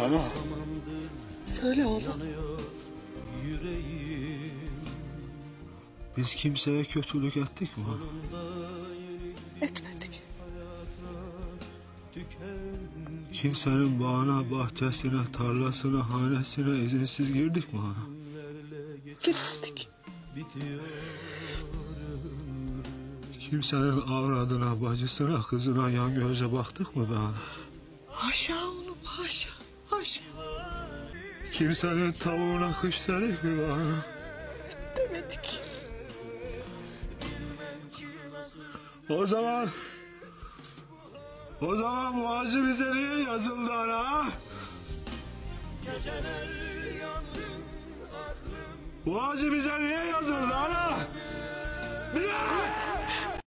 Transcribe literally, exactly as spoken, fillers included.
Ana. Söyle oğlum. Biz kimseye kötülük ettik mi? Etmedik. Kimsenin bağına, bahçesine, tarlasına, hanesine izinsiz girdik mi ana? Girmedik. Kimsenin avradına, bacısına, kızına yan göze baktık mı be ana? Haşa oğlum, haşa, haşa. Kimsenin tavuğuna kış dedik mi be ana? Demedik. O zaman... O zaman bu acı bize niye yazıldı ana? Bu acı bize niye yazıldı ana? Niye?